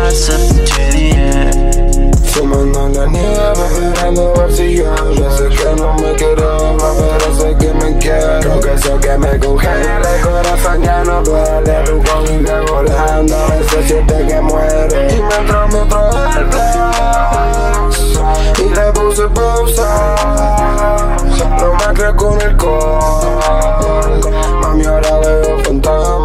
shots up into the air. Fumando en la nieve, esperando ver si llueve. Sé que no me quiero, pero sé que me quiero. Que sé que me congela el corazón, ya no duele. Tú conmigo volando, a veces siente que muere. Y me entró el flex y le puse pausa. No me crees con el call, mami, ahora veo fantasmas.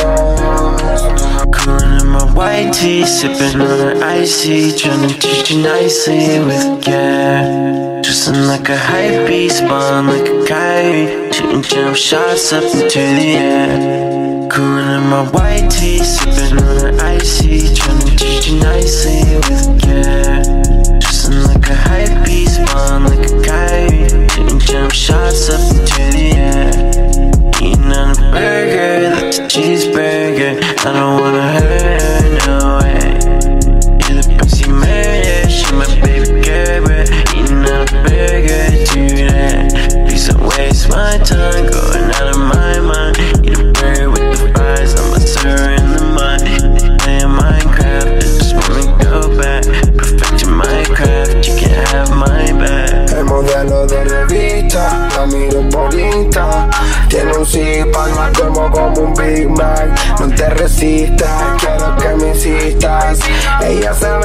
Cooling in my white tea, sipping on an icy, tryna teach you nicely with care. Twisting like a hype beast, spun like a kite, shooting jump shots up into the air. Cooling in my white tea, sipping on an icy, tryna teach you nicely with care. Twisting like a hype beast, spun like a kite, shooting jump shots up into the air. Eating on a burger, that's a cheeseburger. I don't wanna hurt her, no way. You're the pussy murder, she my baby girl, but eating on a burger today. Please don't waste my time, going out of my mind. Eat a burger with the fries, I'ma serve her in the mud. Playing Minecraft, I just wanna go back. Perfecting my craft, you can't have my back. El modelo de revista, la miro bonita. Tiene un zip-pack, la como un Big Mac. No te resistas, quiero que me insistas. Ella se